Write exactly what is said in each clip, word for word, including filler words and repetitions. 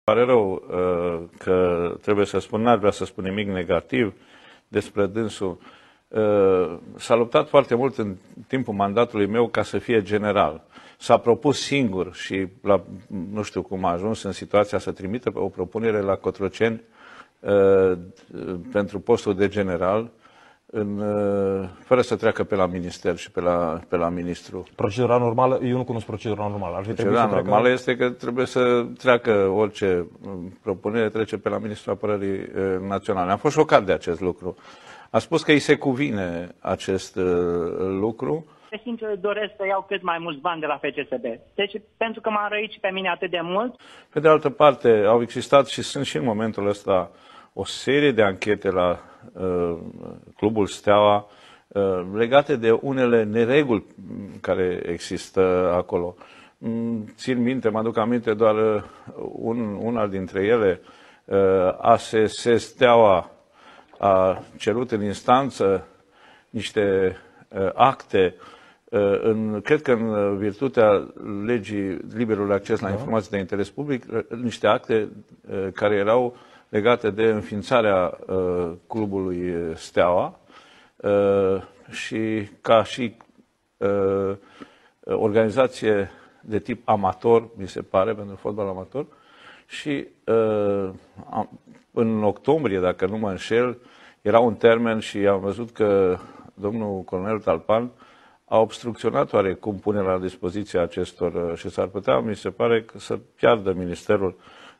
Pare rău uh, că trebuie să spun, n-ar vrea să spun nimic negativ despre dânsul. Uh, s-a luptat foarte mult în timpul mandatului meu ca să fie general. S-a propus singur și la, nu știu cum a ajuns în situația să trimită o propunere la Cotroceni uh, pentru postul de general, în, fără să treacă pe la minister și pe la, pe la ministru. Procedura normală, eu nu cunosc procedura normală. Ar fi procedura să normală treacă... este că trebuie să treacă orice propunere, trece pe la Ministrul Apărării Naționale. Am fost șocat de acest lucru. A spus că îi se cuvine acest lucru. Sincer, doresc să iau cât mai mulți bani de la F C S B. Deci, pentru că m-a răit și pe mine atât de mult. Pe de altă parte, au existat și sunt și în momentul ăsta o serie de anchete la uh, Clubul Steaua uh, legate de unele nereguli care există acolo. Țin minte, mă aduc aminte doar uh, un, una dintre ele, uh, A S S Steaua a cerut în instanță niște uh, acte, uh, în, cred că în virtutea legii liberului acces la informații de interes public, uh, niște acte uh, care erau legate de înființarea uh, clubului Steaua uh, și ca și uh, organizație de tip amator, mi se pare, pentru fotbal amator. Și uh, în octombrie, dacă nu mă înșel, era un termen și am văzut că domnul colonel Talpan a obstrucționat oarecum punerea la dispoziția acestor și s-ar putea, mi se pare, că să piardă ministerul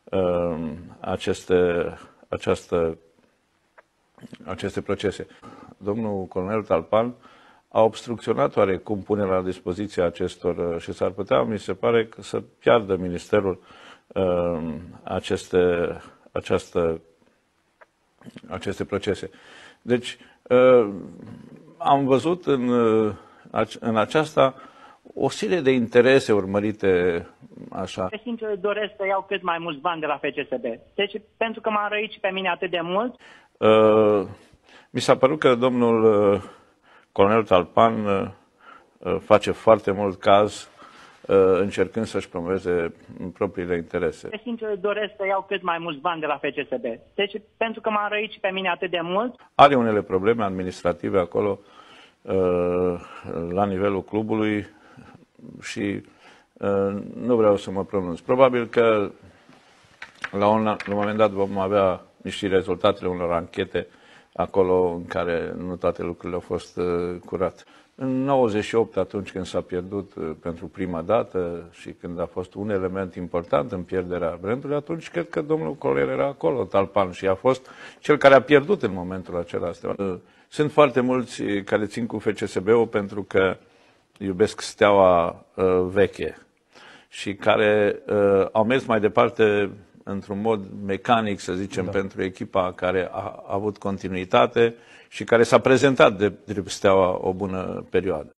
aceste, această, aceste procese. Domnul colonel Talpan a obstrucționat oarecum punerea la dispoziția acestor și s-ar putea, mi se pare, că să piardă ministerul aceste, această, aceste procese. Deci, am văzut în, în aceasta o serie de interese urmărite așa. Sincer, doresc să iau cât mai mulți bani de la F C S B. Deci, pentru că m-a răit și pe mine atât de mult. Uh, mi s-a părut că domnul uh, colonel Talpan uh, face foarte mult caz uh, încercând să-și promoveze propriile interese. Sincer, doresc să iau cât mai mulți bani de la F C S B. Deci, pentru că m-a răit și pe mine atât de mult. Are unele probleme administrative acolo uh, la nivelul clubului și uh, nu vreau să mă pronunț. Probabil că la un, la un moment dat vom avea niște rezultatele unor anchete acolo în care nu toate lucrurile au fost uh, curate. În nouăzeci și opt, atunci când s-a pierdut uh, pentru prima dată și când a fost un element important în pierderea brandului, atunci cred că domnul colonel era acolo, Talpan, și a fost cel care a pierdut în momentul acela. Uh, sunt foarte mulți care țin cu F C S B-ul pentru că iubesc Steaua uh, veche și care uh, au mers mai departe într-un mod mecanic, să zicem, da. pentru echipa care a, a avut continuitate și care s-a prezentat de drept Steaua o bună perioadă.